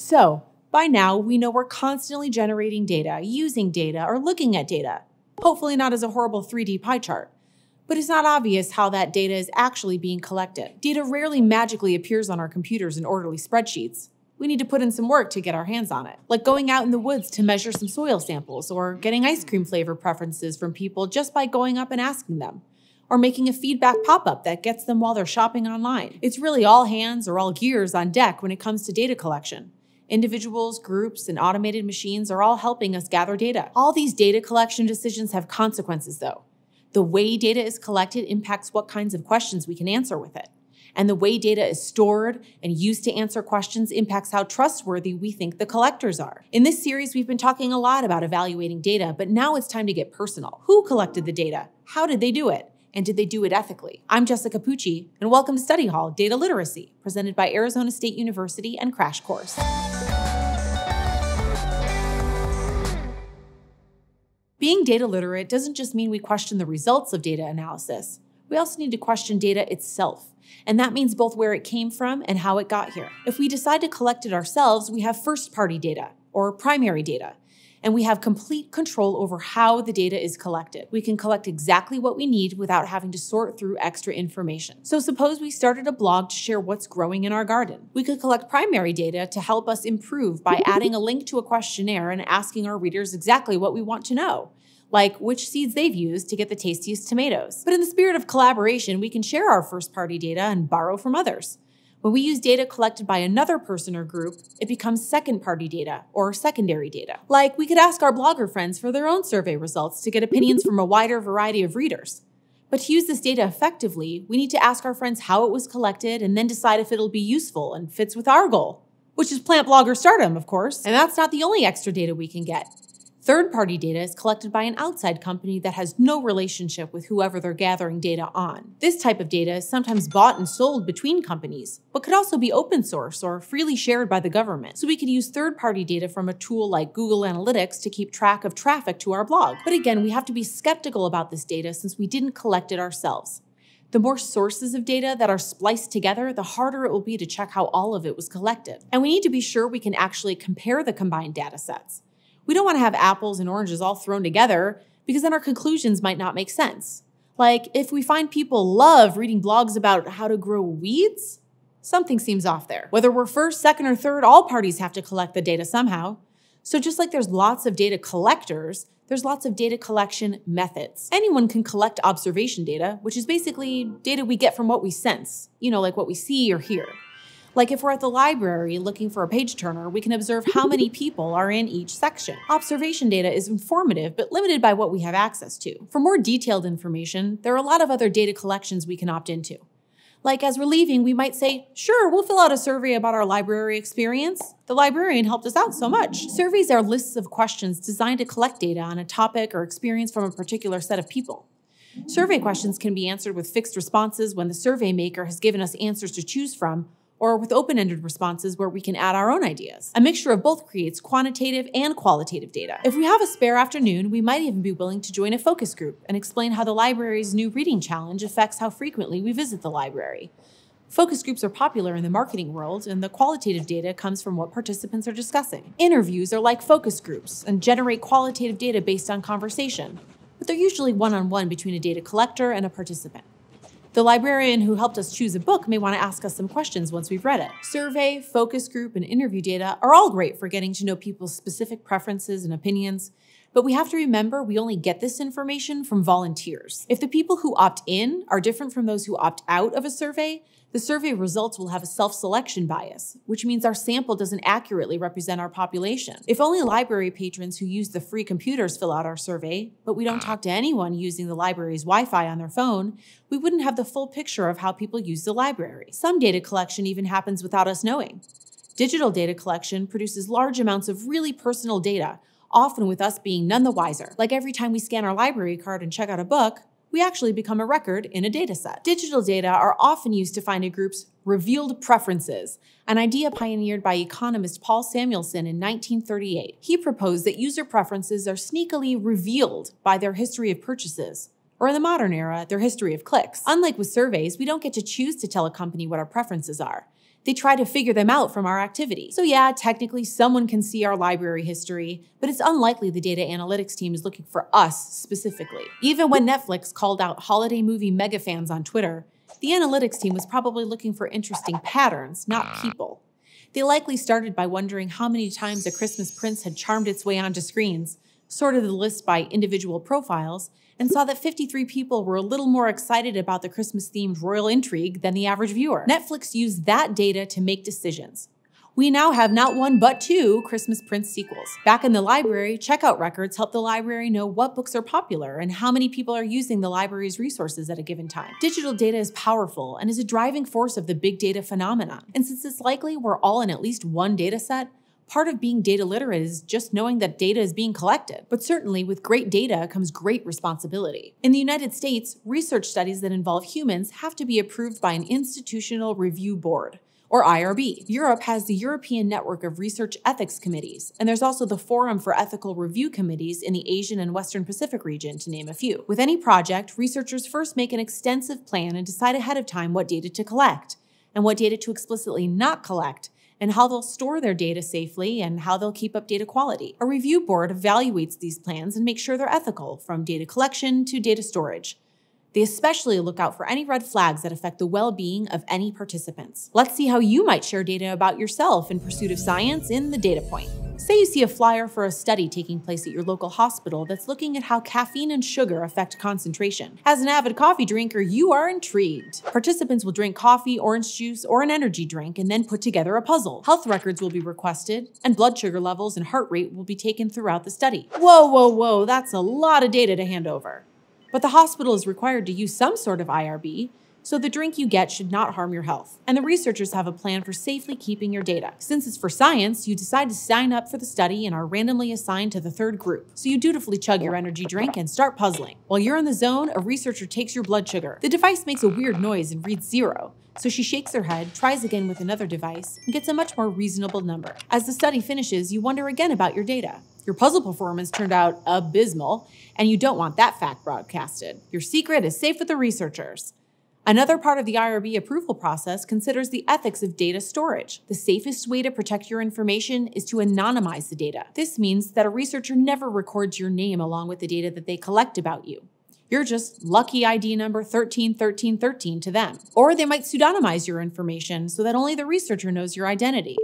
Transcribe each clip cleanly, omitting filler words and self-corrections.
So, by now, we know we're constantly generating data, using data, or looking at data. Hopefully not as a horrible 3D pie chart. But it's not obvious how that data is actually being collected. Data rarely magically appears on our computers in orderly spreadsheets. We need to put in some work to get our hands on it. Like going out in the woods to measure some soil samples, or getting ice cream flavor preferences from people just by going up and asking them. Or making a feedback pop-up that gets them while they're shopping online. It's really all hands or all gears on deck when it comes to data collection. Individuals, groups, and automated machines are all helping us gather data. All these data collection decisions have consequences, though. The way data is collected impacts what kinds of questions we can answer with it. And the way data is stored and used to answer questions impacts how trustworthy we think the collectors are. In this series, we've been talking a lot about evaluating data, but now it's time to get personal. Who collected the data? How did they do it? And did they do it ethically? I'm Jessica Pucci, and welcome to Study Hall Data Literacy, presented by Arizona State University and Crash Course. Being data literate doesn't just mean we question the results of data analysis. We also need to question data itself. And that means both where it came from and how it got here. If we decide to collect it ourselves, we have first-party data, or primary data, and we have complete control over how the data is collected. We can collect exactly what we need without having to sort through extra information. So suppose we started a blog to share what's growing in our garden. We could collect primary data to help us improve by adding a link to a questionnaire and asking our readers exactly what we want to know, like which seeds they've used to get the tastiest tomatoes. But in the spirit of collaboration, we can share our first-party data and borrow from others. When we use data collected by another person or group, it becomes second-party data or secondary data. Like, we could ask our blogger friends for their own survey results to get opinions from a wider variety of readers. But to use this data effectively, we need to ask our friends how it was collected and then decide if it'll be useful and fits with our goal, which is plant blogger stardom, of course. And that's not the only extra data we can get. Third-party data is collected by an outside company that has no relationship with whoever they're gathering data on. This type of data is sometimes bought and sold between companies, but could also be open source or freely shared by the government. So we could use third-party data from a tool like Google Analytics to keep track of traffic to our blog. But again, we have to be skeptical about this data since we didn't collect it ourselves. The more sources of data that are spliced together, the harder it will be to check how all of it was collected. And we need to be sure we can actually compare the combined data sets. We don't want to have apples and oranges all thrown together because then our conclusions might not make sense. Like, if we find people love reading blogs about how to grow weeds, something seems off there. Whether we're first, second, or third, all parties have to collect the data somehow. So just like there's lots of data collectors, there's lots of data collection methods. Anyone can collect observation data, which is basically data we get from what we sense, like what we see or hear. Like if we're at the library looking for a page turner, we can observe how many people are in each section. Observation data is informative, but limited by what we have access to. For more detailed information, there are a lot of other data collections we can opt into. Like as we're leaving, we might say, sure, we'll fill out a survey about our library experience. The librarian helped us out so much. Surveys are lists of questions designed to collect data on a topic or experience from a particular set of people. Survey questions can be answered with fixed responses when the survey maker has given us answers to choose from, or with open-ended responses where we can add our own ideas. A mixture of both creates quantitative and qualitative data. If we have a spare afternoon, we might even be willing to join a focus group and explain how the library's new reading challenge affects how frequently we visit the library. Focus groups are popular in the marketing world, and the qualitative data comes from what participants are discussing. Interviews are like focus groups and generate qualitative data based on conversation, but they're usually one-on-one between a data collector and a participant. The librarian who helped us choose a book may want to ask us some questions once we've read it. Survey, focus group, and interview data are all great for getting to know people's specific preferences and opinions, but we have to remember we only get this information from volunteers. If the people who opt in are different from those who opt out of a survey, the survey results will have a self-selection bias, which means our sample doesn't accurately represent our population. If only library patrons who use the free computers fill out our survey, but we don't talk to anyone using the library's Wi-Fi on their phone, we wouldn't have the full picture of how people use the library. Some data collection even happens without us knowing. Digital data collection produces large amounts of really personal data, often with us being none the wiser. Like every time we scan our library card and check out a book, we actually become a record in a data set. Digital data are often used to find a group's revealed preferences, an idea pioneered by economist Paul Samuelson in 1938. He proposed that user preferences are sneakily revealed by their history of purchases, or in the modern era, their history of clicks. Unlike with surveys, we don't get to choose to tell a company what our preferences are. They try to figure them out from our activity. So yeah, technically someone can see our library history, but it's unlikely the data analytics team is looking for us specifically. Even when Netflix called out holiday movie mega fans on Twitter, the analytics team was probably looking for interesting patterns, not people. They likely started by wondering how many times A Christmas Prince had charmed its way onto screens, sorted the list by individual profiles, and saw that 53 people were a little more excited about the Christmas-themed royal intrigue than the average viewer. Netflix used that data to make decisions. We now have not one but two Christmas Prince sequels. Back in the library, checkout records help the library know what books are popular and how many people are using the library's resources at a given time. Digital data is powerful and is a driving force of the big data phenomenon. And since it's likely we're all in at least one data set, part of being data literate is just knowing that data is being collected. But certainly with great data comes great responsibility. In the United States, research studies that involve humans have to be approved by an institutional review board, or IRB. Europe has the European Network of Research Ethics Committees, and there's also the Forum for Ethical Review Committees in the Asian and Western Pacific region, to name a few. With any project, researchers first make an extensive plan and decide ahead of time what data to collect, and what data to explicitly not collect, and how they'll store their data safely and how they'll keep up data quality. A review board evaluates these plans and makes sure they're ethical, from data collection to data storage. They especially look out for any red flags that affect the well-being of any participants. Let's see how you might share data about yourself in pursuit of science in the Data Point. Say you see a flyer for a study taking place at your local hospital that's looking at how caffeine and sugar affect concentration. As an avid coffee drinker, you are intrigued. Participants will drink coffee, orange juice, or an energy drink and then put together a puzzle. Health records will be requested, and blood sugar levels and heart rate will be taken throughout the study. Whoa, that's a lot of data to hand over. But the hospital is required to use some sort of IRB, so the drink you get should not harm your health. And the researchers have a plan for safely keeping your data. Since it's for science, you decide to sign up for the study and are randomly assigned to the third group. So you dutifully chug your energy drink and start puzzling. While you're in the zone, a researcher takes your blood sugar. The device makes a weird noise and reads 0. So she shakes her head, tries again with another device, and gets a much more reasonable number. As the study finishes, you wonder again about your data. Your puzzle performance turned out abysmal, and you don't want that fact broadcasted. Your secret is safe with the researchers. Another part of the IRB approval process considers the ethics of data storage. The safest way to protect your information is to anonymize the data. This means that a researcher never records your name along with the data that they collect about you. You're just lucky ID number 131313 to them. Or they might pseudonymize your information so that only the researcher knows your identity.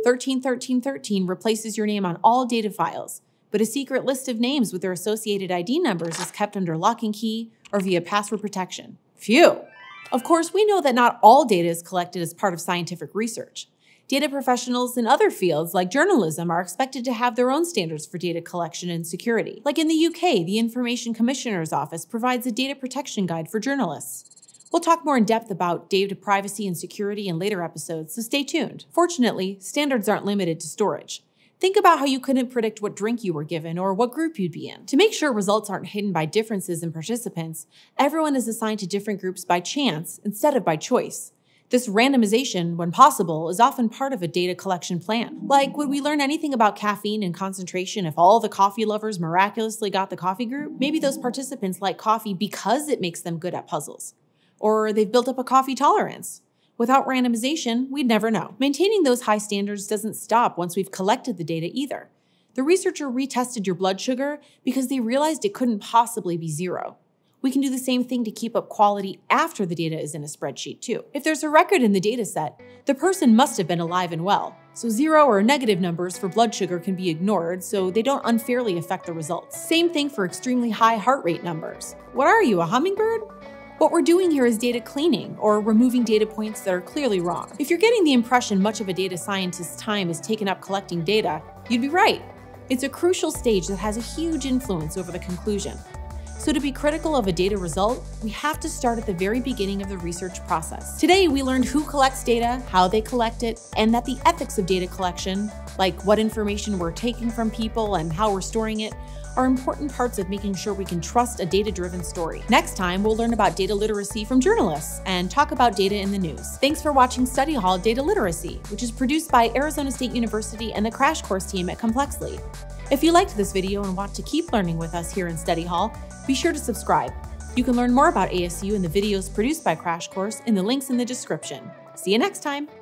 131313 replaces your name on all data files, but a secret list of names with their associated ID numbers is kept under lock and key or via password protection. Phew! Of course, we know that not all data is collected as part of scientific research. Data professionals in other fields, like journalism, are expected to have their own standards for data collection and security. Like in the UK, the Information Commissioner's Office provides a data protection guide for journalists. We'll talk more in depth about data privacy and security in later episodes, so stay tuned. Fortunately, standards aren't limited to storage. Think about how you couldn't predict what drink you were given or what group you'd be in. To make sure results aren't hidden by differences in participants, everyone is assigned to different groups by chance instead of by choice. This randomization, when possible, is often part of a data collection plan. Like, would we learn anything about caffeine and concentration if all the coffee lovers miraculously got the coffee group? Maybe those participants like coffee because it makes them good at puzzles. Or they've built up a coffee tolerance. Without randomization, we'd never know. Maintaining those high standards doesn't stop once we've collected the data either. The researcher retested your blood sugar because they realized it couldn't possibly be 0. We can do the same thing to keep up quality after the data is in a spreadsheet too. If there's a record in the data set, the person must have been alive and well. So 0 or negative numbers for blood sugar can be ignored so they don't unfairly affect the results. Same thing for extremely high heart rate numbers. What are you, a hummingbird? What we're doing here is data cleaning, or removing data points that are clearly wrong. If you're getting the impression much of a data scientist's time is taken up collecting data, you'd be right. It's a crucial stage that has a huge influence over the conclusion. So to be critical of a data result, we have to start at the very beginning of the research process. Today, we learned who collects data, how they collect it, and that the ethics of data collection, like what information we're taking from people and how we're storing it, are important parts of making sure we can trust a data-driven story. Next time, we'll learn about data literacy from journalists and talk about data in the news. Thanks for watching Study Hall Data Literacy, which is produced by Arizona State University and the Crash Course team at Complexly. If you liked this video and want to keep learning with us here in Study Hall, be sure to subscribe. You can learn more about ASU and the videos produced by Crash Course in the links in the description. See you next time!